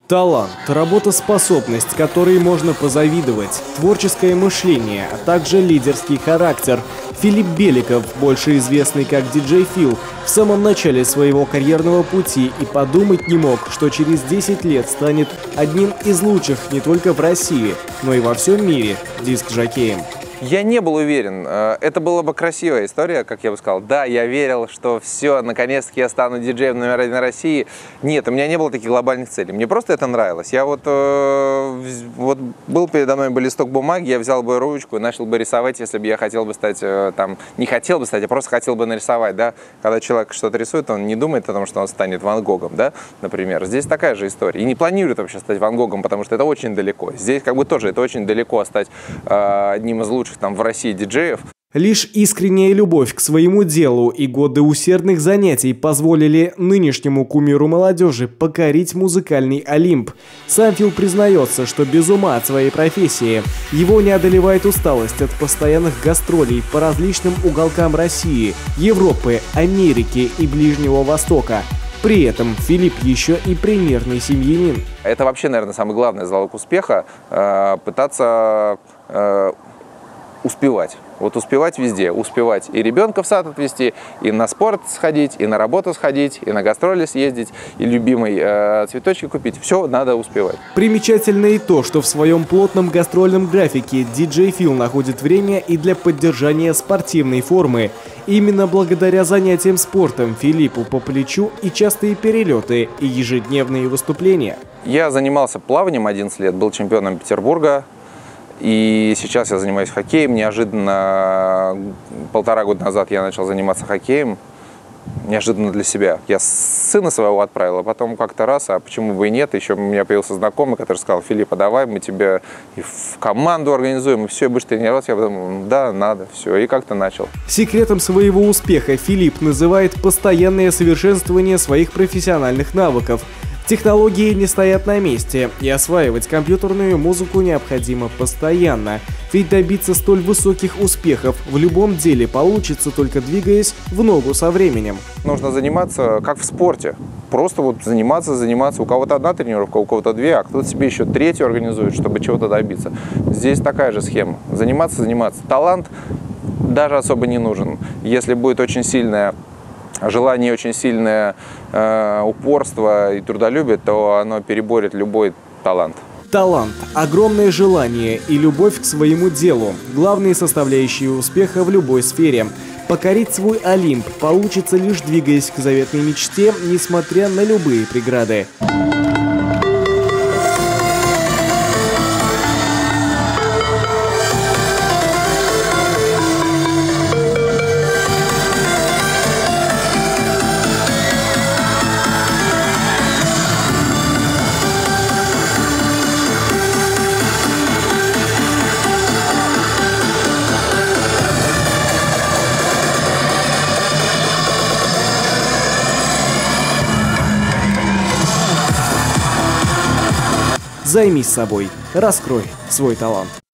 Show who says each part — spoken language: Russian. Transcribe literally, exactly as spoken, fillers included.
Speaker 1: Талант, работоспособность, которой можно позавидовать, творческое мышление, а также лидерский характер. Филипп Беликов, больше известный как диджей Фил, в самом начале своего карьерного пути и подумать не мог, что через десять лет станет одним из лучших не только в России, но и во всем мире диск-жокеем.
Speaker 2: Я не был уверен. Это была бы красивая история, как я бы сказал. Да, я верил, что все, наконец-таки я стану диджеем номер один в России. Нет, у меня не было таких глобальных целей. Мне просто это нравилось. Я вот, э, вот был передо мной бы листок бумаги, я взял бы ручку и начал бы рисовать, если бы я хотел бы стать, э, там, не хотел бы стать, а просто хотел бы нарисовать, да. Когда человек что-то рисует, он не думает о том, что он станет Ван Гогом, да, например. Здесь такая же история. И не планирует вообще стать Ван Гогом, потому что это очень далеко. Здесь как бы тоже это очень далеко стать э, одним из лучших там в России диджеев.
Speaker 1: Лишь искренняя любовь к своему делу и годы усердных занятий позволили нынешнему кумиру молодежи покорить музыкальный Олимп. Сам Фил признается, что без ума от своей профессии. Его не одолевает усталость от постоянных гастролей по различным уголкам России, Европы, Америки и Ближнего Востока. При этом Филипп еще и примерный семьянин.
Speaker 2: Это вообще, наверное, самый главный залог успеха э, – пытаться э, успевать. Вот успевать везде, успевать и ребенка в сад отвезти, и на спорт сходить, и на работу сходить, и на гастроли съездить, и любимый э, цветочки купить. Все надо успевать.
Speaker 1: Примечательно и то, что в своем плотном гастрольном графике диджей Фил находит время и для поддержания спортивной формы. Именно благодаря занятиям спортом Филиппу по плечу и частые перелеты, и ежедневные выступления.
Speaker 2: Я занимался плаванием одиннадцать лет, был чемпионом Петербурга. И сейчас я занимаюсь хоккеем. Неожиданно, полтора года назад я начал заниматься хоккеем. Неожиданно для себя. Я сына своего отправил, а потом как-то раз, а почему бы и нет. Еще у меня появился знакомый, который сказал: Филипп, а давай мы тебя и в команду организуем, и все, и будешь тренироваться. Я подумал, да, надо, все, и как-то начал.
Speaker 1: Секретом своего успеха Филипп называет постоянное совершенствование своих профессиональных навыков. Технологии не стоят на месте, и осваивать компьютерную музыку необходимо постоянно. Ведь добиться столь высоких успехов в любом деле получится, только двигаясь в ногу со временем.
Speaker 2: Нужно заниматься как в спорте. Просто вот заниматься, заниматься. У кого-то одна тренировка, у кого-то две, а кто-то себе еще третью организует, чтобы чего-то добиться. Здесь такая же схема. Заниматься, заниматься. Талант даже особо не нужен. Если будет очень сильная желание, очень сильное э, упорство и трудолюбие, то оно переборет любой талант.
Speaker 1: Талант, огромное желание и любовь к своему делу – главные составляющие успеха в любой сфере. Покорить свой Олимп получится лишь двигаясь к заветной мечте, несмотря на любые преграды. Займись собой, раскрой свой талант.